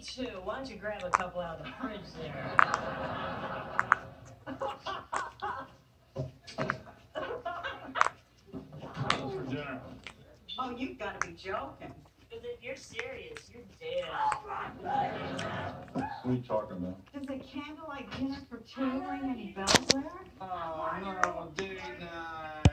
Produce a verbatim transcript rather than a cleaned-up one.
too. Why don't you grab a couple out of the fridge there? What's for dinner? Oh, you've got to be joking. Because if you're serious, you're dead. What are you talking about? Does a candlelight dinner for two ring any bells there? Oh, no, date night.